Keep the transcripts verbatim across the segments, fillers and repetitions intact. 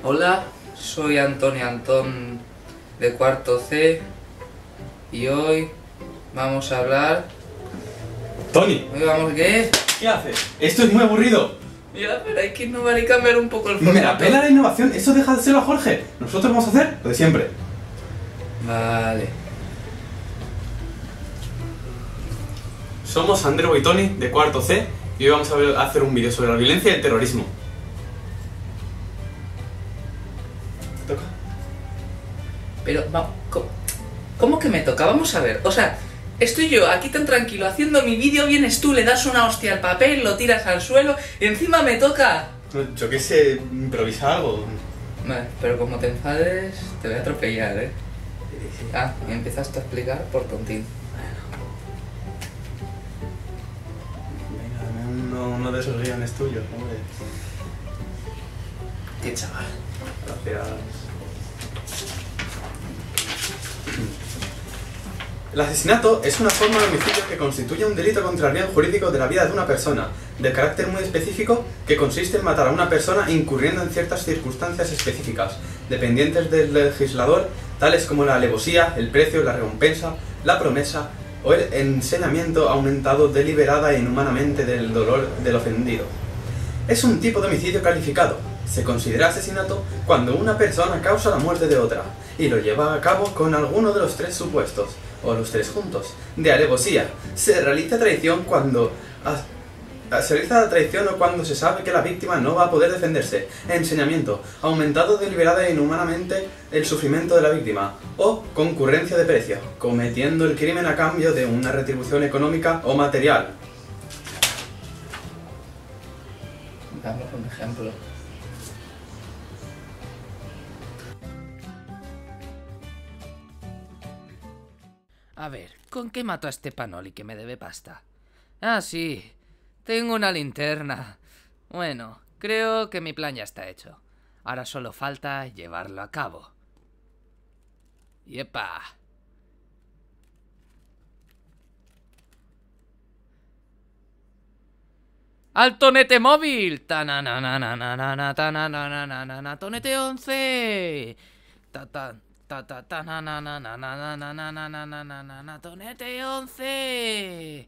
Hola, soy Antonio Antón de cuarto C y hoy vamos a hablar... Tony, Hoy vamos a... ¿Qué? ¿qué haces? Esto es muy aburrido. Ya, pero hay que innovar y cambiar un poco el formato. Me la pela la innovación, eso déjaselo a Jorge. Nosotros vamos a hacer lo de siempre. Vale. Somos Andrew y Tony de cuarto C y hoy vamos a ver- a hacer un vídeo sobre la violencia y el terrorismo. Te toca. Pero, va- ¿cómo, ¿cómo que me toca? Vamos a ver, o sea, estoy yo aquí tan tranquilo haciendo mi vídeo, vienes tú, le das una hostia al papel, lo tiras al suelo y encima me toca. No, yo qué sé, improvisa algo. Vale, pero como te enfades, te voy a atropellar, ¿eh? Ah, y empezaste a explicar por tontín. Venga, dame uno, uno de esos guiones tuyos, hombre. Qué chaval. Gracias. El asesinato es una forma de homicidio que constituye un delito contra el bien jurídico de la vida de una persona, de carácter muy específico, que consiste en matar a una persona incurriendo en ciertas circunstancias específicas, dependientes del legislador, tales como la alevosía, el precio, la recompensa, la promesa o el ensañamiento aumentado deliberada e inhumanamente del dolor del ofendido. Es un tipo de homicidio calificado. Se considera asesinato cuando una persona causa la muerte de otra y lo lleva a cabo con alguno de los tres supuestos, o los tres juntos, de alevosía. Se realiza traición cuando a- se realiza la traición o cuando se sabe que la víctima no va a poder defenderse. Ensañamiento, aumentado deliberada e inhumanamente el sufrimiento de la víctima. O concurrencia de precio, cometiendo el crimen a cambio de una retribución económica o material. Damos un ejemplo. A ver, ¿con qué mato a este Panoli que me debe pasta? Ah, sí, tengo una linterna. Bueno, creo que mi plan ya está hecho. Ahora solo falta llevarlo a cabo. ¡Yepa! ¡Al tonete móvil! ¡Tanananananana, tananananana, tonete once! Ta ta ta ta ta na na na na na na na na na na na na na tonete once.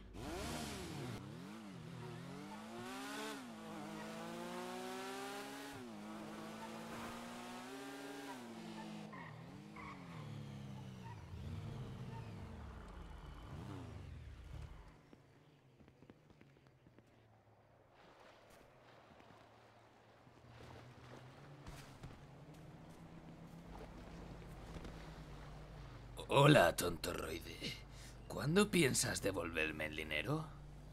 Hola, tontorroide. ¿Cuándo piensas devolverme el dinero?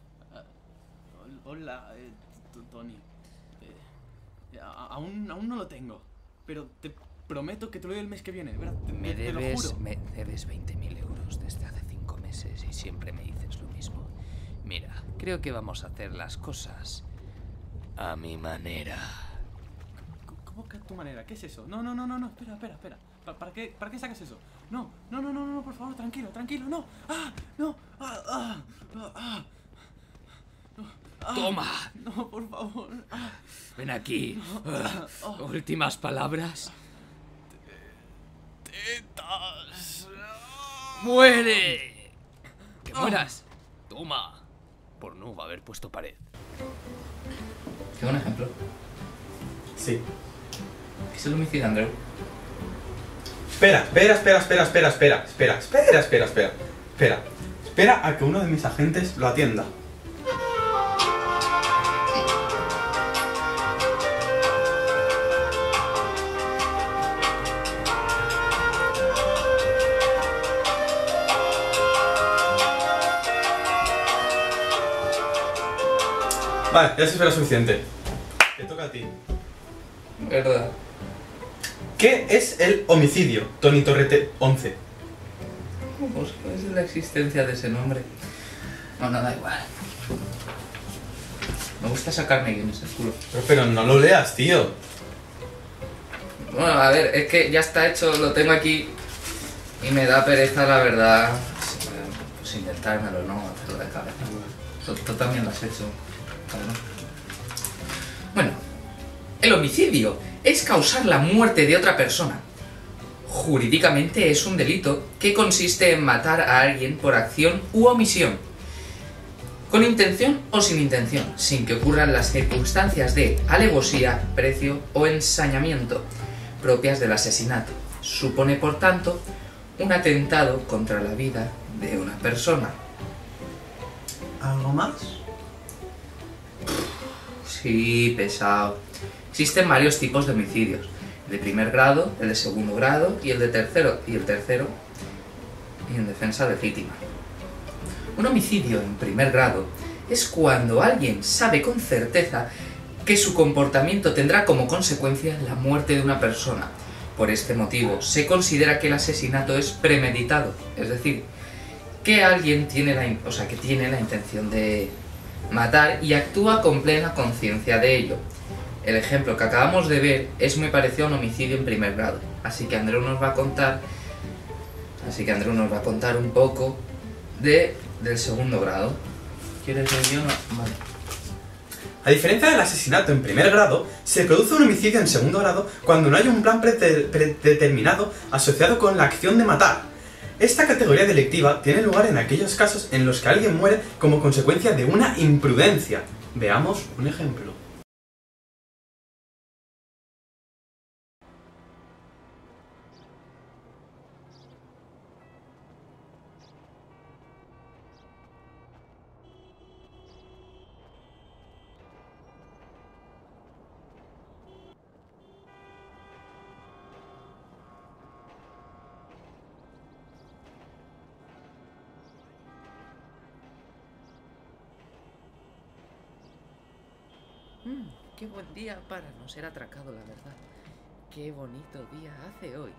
Hola, eh, t- Tony. Eh, a- aún, aún no lo tengo, pero te prometo que te lo doy el mes que viene, ¿verdad? Te, Me te- te lo debes, juro. me debes veinte mil euros desde hace cinco meses y siempre me dices lo mismo. Mira, creo que vamos a hacer las cosas a mi manera. C- ¿Cómo que a tu manera? ¿Qué es eso? No, no, no, no, no, espera, espera, espera. ¿Pa- ¿Para qué, para qué sacas eso? No, no, no, no, no, por favor, tranquilo, tranquilo, no. ¡Ah! ¡No! ¡Ah! ¡Ah! ¡Ah! ¡Ah! No, ah, ¡Toma! No, por favor. Ah, Ven aquí. ah, ah. Últimas palabras. ¡Tetas! ¡Muere! ¡Que mueras! ¡Toma! Por no haber puesto pared. ¿Tengo un ejemplo? Sí. ¿Qué es el homicidio, Andrew? Espera, espera, espera, espera, espera, espera, espera, espera, espera, espera, espera. Espera a que uno de mis agentes lo atienda. Vale, ya se espera suficiente. Te toca a ti. ¿Verdad? ¿Qué es el homicidio, Tony Torrete once? Pues es la existencia de ese nombre. No, no, da igual. Me gusta sacarme guiones el culo. Pero, pero no lo leas, tío. Bueno, a ver, es que ya está hecho, lo tengo aquí y me da pereza, la verdad, pues inventármelo, ¿no? Hacerlo de cabeza. Tú, tú también lo has hecho, cabrón. Bueno, el El homicidio es causar la muerte de otra persona. Jurídicamente es un delito que consiste en matar a alguien por acción u omisión, con intención o sin intención, sin que ocurran las circunstancias de alevosía, precio o ensañamiento propias del asesinato. Supone, por tanto, un atentado contra la vida de una persona. ¿Algo más? Sí, pesado. Existen varios tipos de homicidios. El de primer grado, el de segundo grado y el de tercero. Y el tercero y en defensa legítima. Un homicidio en primer grado es cuando alguien sabe con certeza que su comportamiento tendrá como consecuencia la muerte de una persona. Por este motivo, se considera que el asesinato es premeditado, es decir, que alguien tiene la, o sea, que tiene la intención de matar y actúa con plena conciencia de ello. El ejemplo que acabamos de ver es muy parecido a un homicidio en primer grado, así que Andreu nos va a contar, así que Andreu nos va a contar un poco de, del segundo grado. ¿Quieres ver yo? No? Vale. A diferencia del asesinato en primer grado, se produce un homicidio en segundo grado cuando no hay un plan predeterminado asociado con la acción de matar. Esta categoría delictiva tiene lugar en aquellos casos en los que alguien muere como consecuencia de una imprudencia. Veamos un ejemplo. Mm, qué buen día para no ser atracado, la verdad. Qué bonito día hace hoy.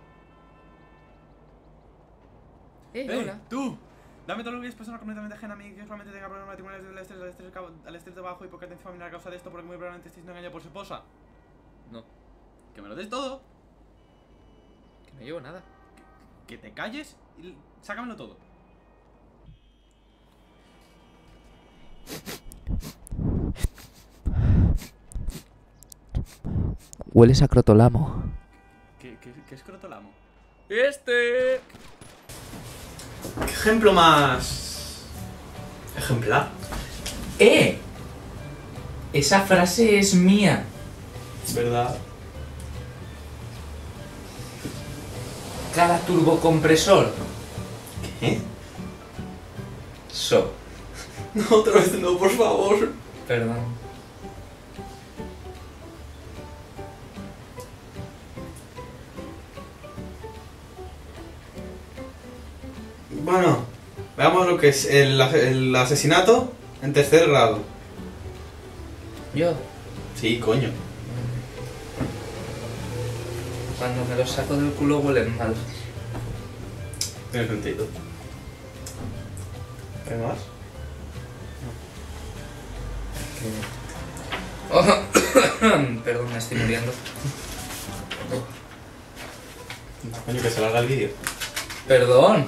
Eh, ¡Eh, hola. tú! Dame todo lo que es persona completamente ajena a mí, que solamente tenga problemas matrimoniales del estrés, al estrés, al estrés de bajo y poca atención familiar a causa de esto, porque muy probablemente estéis siendo engañado por su esposa. No, Que me lo des todo, que no llevo nada. que te calles y sácamelo todo. Hueles a crotolamo. ¿Qué, qué, qué es crotolamo? Este. ¿Qué ejemplo más ejemplar? ¡Eh! Esa frase es mía. ¿Verdad? Cada turbocompresor. ¿Qué? So. No, otra vez no, por favor. Perdón. Bueno, veamos lo que es el, el asesinato en tercer grado. Yo, Sí, coño. cuando me lo saco del culo huelen mal. Tiene sentido. ¿Qué más? Oh, perdón, me estoy muriendo. Coño, que se larga el vídeo. Perdón.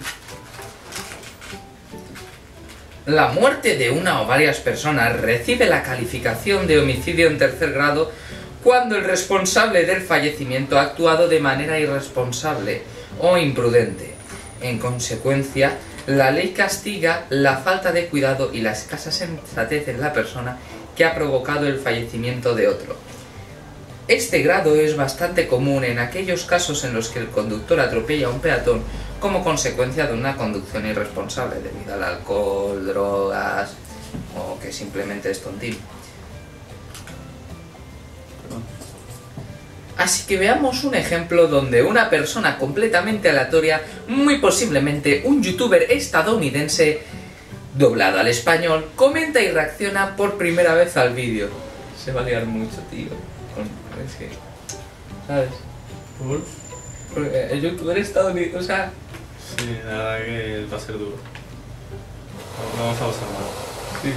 La muerte de una o varias personas recibe la calificación de homicidio en tercer grado cuando el responsable del fallecimiento ha actuado de manera irresponsable o imprudente. En consecuencia, la ley castiga la falta de cuidado y la escasa sensatez en la persona que ha provocado el fallecimiento de otro. Este grado es bastante común en aquellos casos en los que el conductor atropella a un peatón como consecuencia de una conducción irresponsable debido al alcohol, drogas o que simplemente es tontín. Así que veamos un ejemplo donde una persona completamente aleatoria, muy posiblemente un youtuber estadounidense doblado al español, comenta y reacciona por primera vez al vídeo. Se va a liar mucho, tío. Es que, ¿sabes? ¿Por? Porque el youtuber estadounidense, o sea... Sí, la verdad que va a ser duro. No vamos a pasar mal. Sí.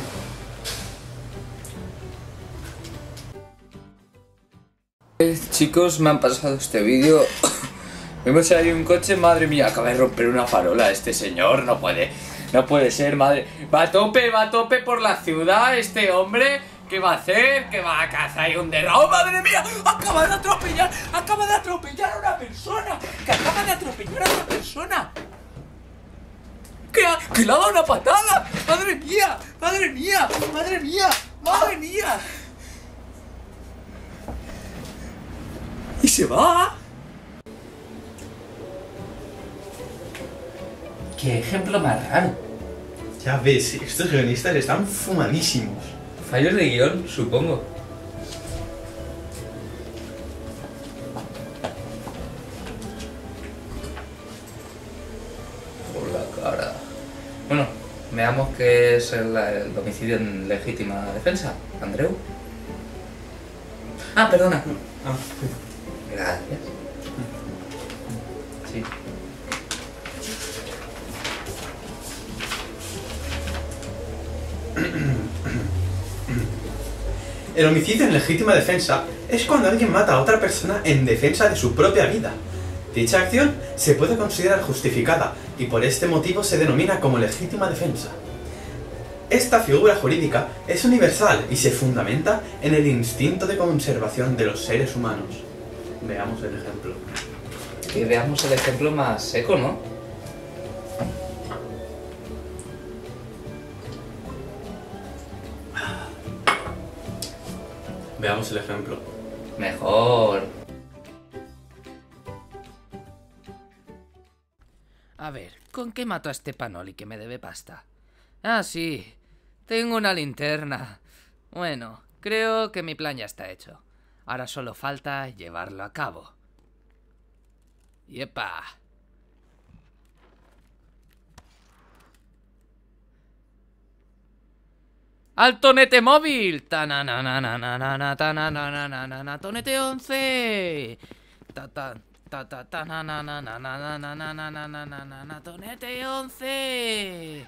Eh, chicos, me han pasado este vídeo. Vemos ahí un coche, madre mía, acaba de romper una farola este señor, no puede, no puede ser, madre. Va a tope, va a tope por la ciudad este hombre. ¿Qué va a hacer? ¿Qué va a casa? ¿Hay un derrame? ¡Oh, madre mía! ¡Acaba de atropellar! ¡Acaba de atropellar a una persona! ¡Que acaba de atropellar a una persona! ¡Que, ha, que le ha dado una patada! ¡Madre mía! ¡Madre mía! ¡Madre mía! ¡Madre mía! ¡Y se va! ¡Qué ejemplo más raro! Ya ves, estos guionistas están fumadísimos. Fallos de guión, supongo. Por la cara. Bueno, veamos qué es el, el domicilio en legítima defensa. ¿Andreu? Ah, perdona. Ah. Gracias. Sí. El homicidio en legítima defensa es cuando alguien mata a otra persona en defensa de su propia vida. Dicha acción se puede considerar justificada y por este motivo se denomina como legítima defensa. Esta figura jurídica es universal y se fundamenta en el instinto de conservación de los seres humanos. Veamos el ejemplo. Que veamos el ejemplo más seco, ¿no? Veamos el ejemplo. Mejor. A ver, ¿con qué mato a este Panoli que me debe pasta? Ah, sí. Tengo una linterna. Bueno, creo que mi plan ya está hecho. Ahora solo falta llevarlo a cabo. ¡Yepa! ¡Alto Nete Móvil! ¡Tanananananana, tananananana, Tonete once! ¡Ta ta ta ta tanananananana, Tonete once!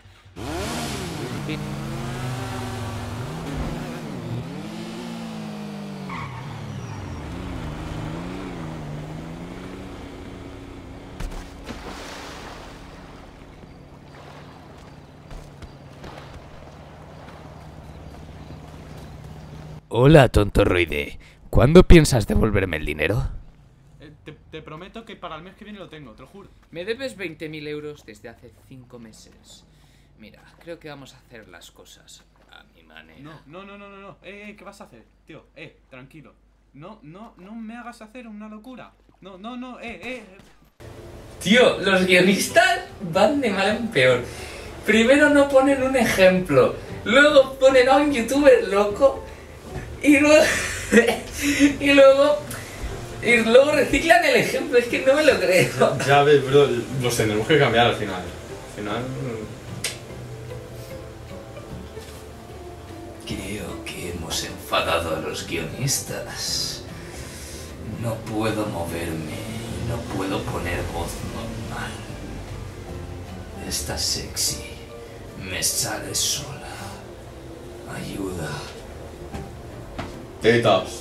Hola, tontorroide. ¿Cuándo piensas devolverme el dinero? Eh, te, te prometo que para el mes que viene lo tengo, te lo juro. Me debes veinte mil euros desde hace cinco meses. Mira, creo que vamos a hacer las cosas a mi manera. No, no, no, no, no, no. Eh, eh, ¿qué vas a hacer? Tío, eh, tranquilo. No, no, no me hagas hacer una locura. No, no, no, eh, eh. Tío, los guionistas van de mal en peor. Primero no ponen un ejemplo, luego ponen a un youtuber loco y luego y luego y luego reciclan el ejemplo. Es que no me lo creo. Ya ves, bro, los tendremos que cambiar al final. Al final... Creo que hemos enfadado a los guionistas. No puedo moverme y no puedo poner voz normal. Esta sexy me sale sola. Ayuda. Tetas.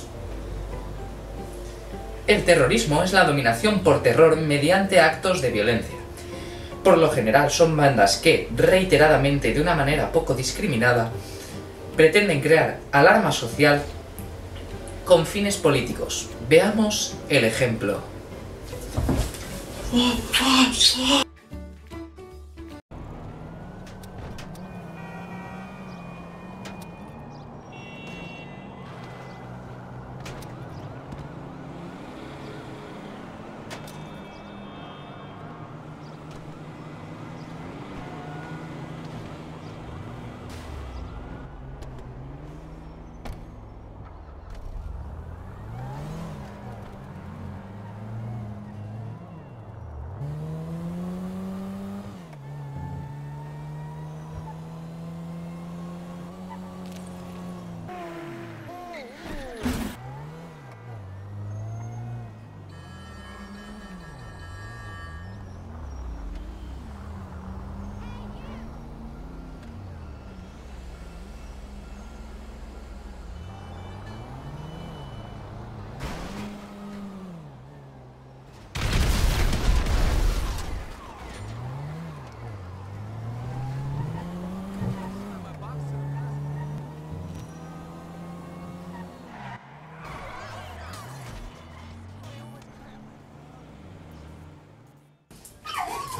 El terrorismo es la dominación por terror mediante actos de violencia. Por lo general son bandas que, reiteradamente de una manera poco discriminada, pretenden crear alarma social con fines políticos. Veamos el ejemplo.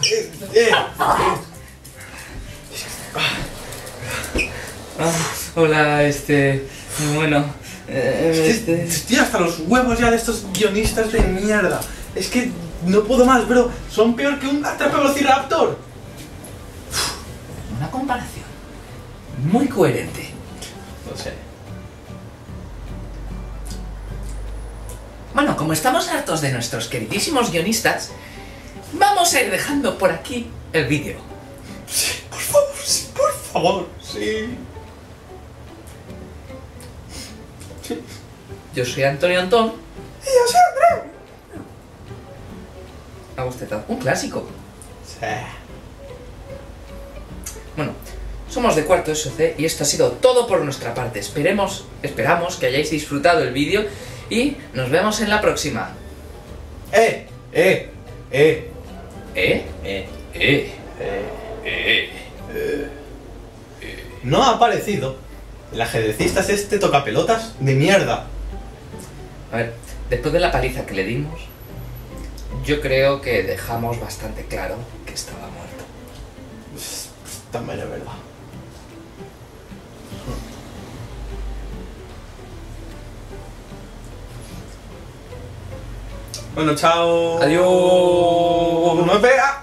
Eh, eh, Ah, hola, este... Bueno... eh, Es que este... estoy hasta los huevos ya de estos guionistas de mierda. Es que no puedo más, bro. Son peor que un Atrapa-Velociraptor. Una comparación muy coherente. No sé. Bueno, como estamos hartos de nuestros queridísimos guionistas, vamos a ir dejando por aquí el vídeo. Sí, por favor, sí, por favor, sí. Sí. Yo soy Antonio Antón. Y yo soy Andreu. ¿Ha gustado? Un clásico. Sí. Bueno, somos de Cuarto S C y esto ha sido todo por nuestra parte. Esperemos, esperamos que hayáis disfrutado el vídeo y nos vemos en la próxima. Eh, eh, eh, ¿Eh? eh, ¿Eh? eh, eh. No ha aparecido el ajedrecista es este tocapelotas de mierda. A ver, después de la paliza que le dimos, yo creo que dejamos bastante claro que estaba muerto. Pues, pues, también es verdad. Bueno, chao. Adiós. No me pega.